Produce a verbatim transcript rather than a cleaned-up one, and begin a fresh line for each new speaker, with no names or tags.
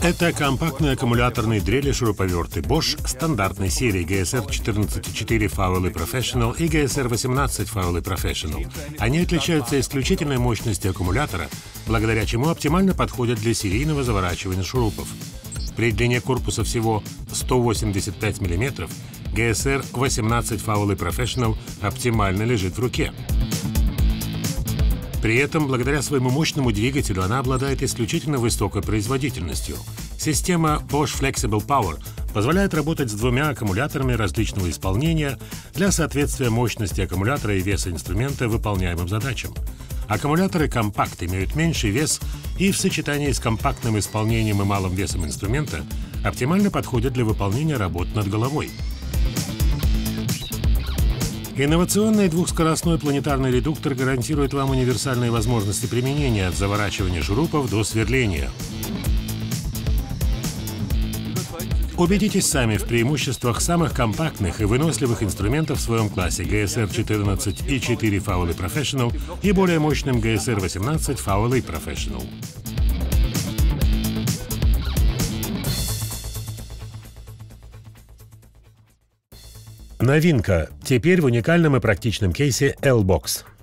Это компактные аккумуляторные дрели-шуруповерты Bosch стандартной серии джи эс ар четырнадцать четыре Fowley Professional и джи эс ар восемнадцать Fowley Professional. Они отличаются исключительной мощностью аккумулятора, благодаря чему оптимально подходят для серийного заворачивания шурупов. При длине корпуса всего сто восемьдесят пять миллиметров джи эс ар восемнадцать Fowley Professional оптимально лежит в руке. При этом, благодаря своему мощному двигателю, она обладает исключительно высокой производительностью. Система Bosch Flexible Power позволяет работать с двумя аккумуляторами различного исполнения для соответствия мощности аккумулятора и веса инструмента выполняемым задачам. Аккумуляторы компакт имеют меньший вес и в сочетании с компактным исполнением и малым весом инструмента оптимально подходят для выполнения работ над головой. Инновационный двухскоростной планетарный редуктор гарантирует вам универсальные возможности применения от заворачивания шурупов до сверления. Убедитесь сами в преимуществах самых компактных и выносливых инструментов в своем классе джи эс ар четырнадцать и четыре Fowley Professional и более мощным джи эс ар восемнадцать Fowley Professional. Новинка. Теперь в уникальном и практичном кейсе L-Box.